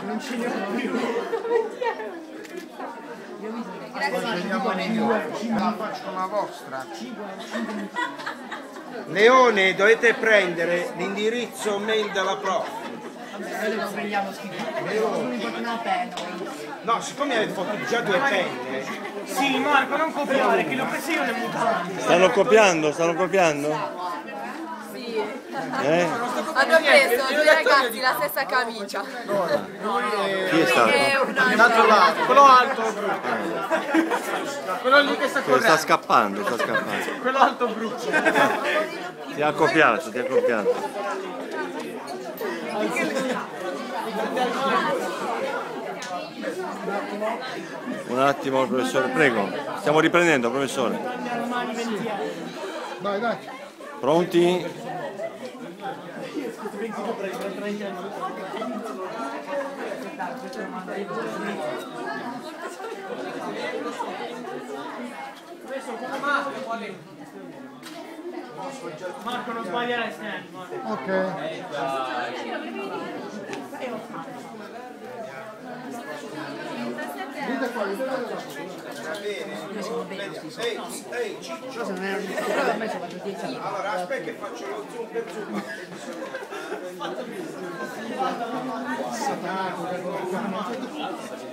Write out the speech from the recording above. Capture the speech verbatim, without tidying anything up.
Non ce ne ho più. La faccio una vostra. Leone, dovete prendere l'indirizzo mail della prof. Noi lo prendiamo schifo. Una penna. No, siccome avete fatto già due penne. Sì, Marco, non copiare, che l'ho preso io nel mutante. Stanno copiando, stanno copiando? Sì. Eh? Hanno preso due ragazzi la stessa camicia. Chi è stato? È una... L'altro lato, quello alto. Quello lì che sta Sta correndo. scappando, sta scappando. Quello alto brutto. Ti ha copiato, ti ha copiato. Un attimo, professore, prego. Stiamo riprendendo, professore. Dai, dai. Pronti? Marco, non sbagliare stand, Marco. Ok. Dite qua, dite qua. Ehi, Ciccio. Allora, aspetta che faccio lo zoom per zoom. Satanico,